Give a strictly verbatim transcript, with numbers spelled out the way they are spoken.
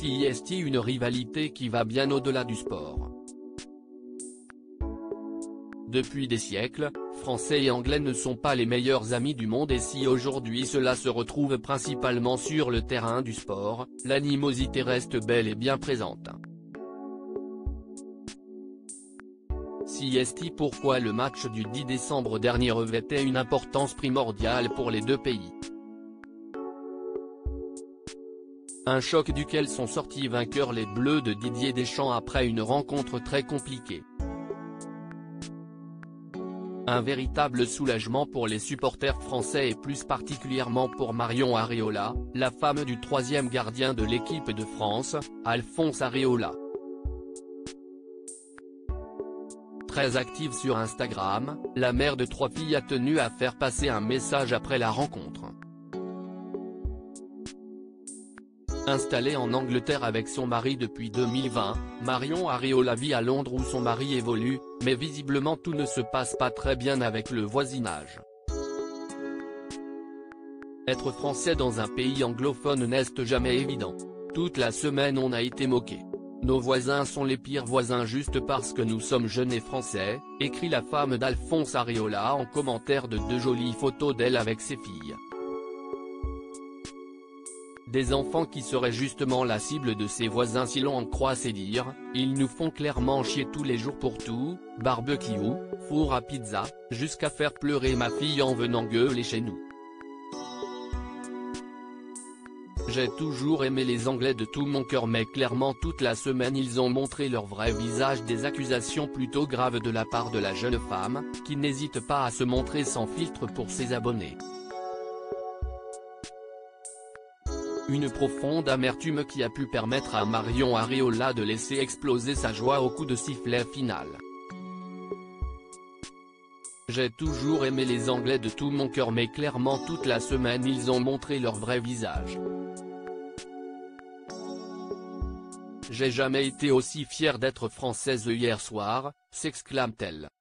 C S T, une rivalité qui va bien au-delà du sport. Depuis des siècles, Français et Anglais ne sont pas les meilleurs amis du monde, et si aujourd'hui cela se retrouve principalement sur le terrain du sport, l'animosité reste bel et bien présente. C S T. Pourquoi le match du dix décembre dernier revêtait une importance primordiale pour les deux pays. Un choc duquel sont sortis vainqueurs les Bleus de Didier Deschamps après une rencontre très compliquée. Un véritable soulagement pour les supporters français et plus particulièrement pour Marion Areola, la femme du troisième gardien de l'équipe de France, Alphonse Areola. Très active sur Instagram, la mère de trois filles a tenu à faire passer un message après la rencontre. Installée en Angleterre avec son mari depuis deux mille vingt, Marion Areola vit à Londres où son mari évolue, mais visiblement tout ne se passe pas très bien avec le voisinage. Être français dans un pays anglophone n'est jamais évident. Toute la semaine on a été moqué. Nos voisins sont les pires voisins juste parce que nous sommes jeunes et français, écrit la femme d'Alphonse Areola en commentaire de deux jolies photos d'elle avec ses filles. Des enfants qui seraient justement la cible de ses voisins si l'on en croit ses dires, ils nous font clairement chier tous les jours pour tout, barbecue, four à pizza, jusqu'à faire pleurer ma fille en venant gueuler chez nous. J'ai toujours aimé les Anglais de tout mon cœur, mais clairement toute la semaine ils ont montré leur vrai visage, des accusations plutôt graves de la part de la jeune femme, qui n'hésite pas à se montrer sans filtre pour ses abonnés. Une profonde amertume qui a pu permettre à Marion Areola de laisser exploser sa joie au coup de sifflet final. J'ai toujours aimé les Anglais de tout mon cœur, mais clairement toute la semaine ils ont montré leur vrai visage. J'ai jamais été aussi fière d'être française hier soir, s'exclame-t-elle.